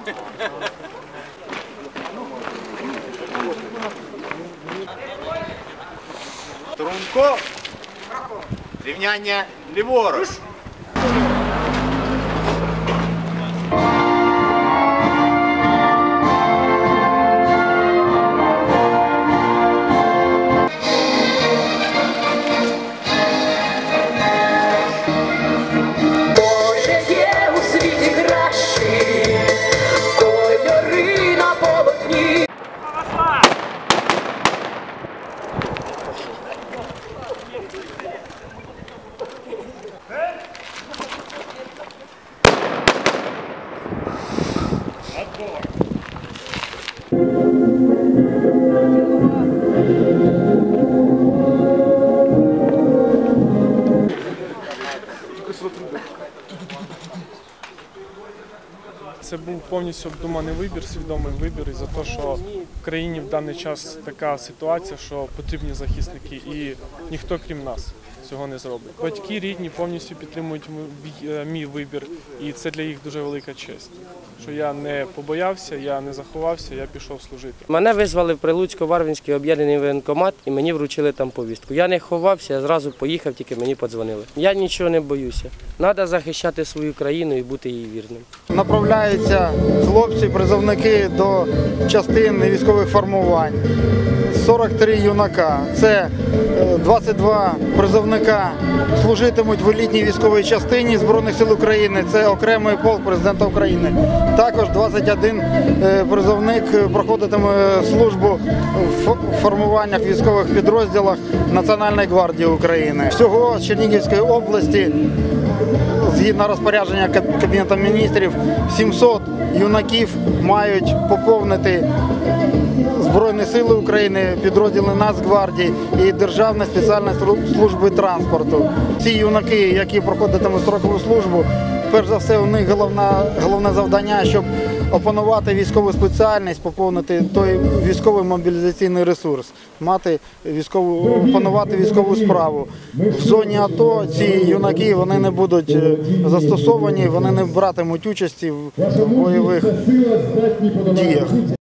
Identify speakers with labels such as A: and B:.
A: Струнко. Рівняння ліворуч.
B: Це був повністю обдуманий вибір, свідомий вибір, і за те, що в країні в даний час така ситуація, що потрібні захисники, і ніхто крім нас цього не зробить. Батьки рідні повністю підтримують мій вибір, і це для їх дуже велика честь. Що я не побоявся, я не заховався, я пішов служити.
C: Мене визвали в Прилуцько-Варвинський об'єднаний воєнкомат і мені вручили там повістку. Я не ховався, я зразу поїхав, тільки мені подзвонили. Я нічого не боюся. Треба захищати свою країну і бути їй вірним.
D: Направляються хлопці-призовники до частин військових формувань. 43 юнака. Це 22 призовника служитимуть в елітній військовій частині Збройних сил України. Це окремий полк президента України. Також 21 призовник проходитиме службу в формуваннях військових підрозділах Національної гвардії України. Всього з Чернігівської області, згідно розпорядження Кабінету міністрів, 700 юнаків мають поповнити Збройні сили України, підрозділи Нацгвардії і Державної спеціальної служби транспорту. Ці юнаки, які проходитимуть строкову службу, перш за все у них головне завдання, щоб опанувати військову спеціальність, поповнити той військовий мобілізаційний ресурс, опанувати військову справу. В зоні АТО ці юнаки вони не будуть застосовані, вони не братимуть участі в бойових діях.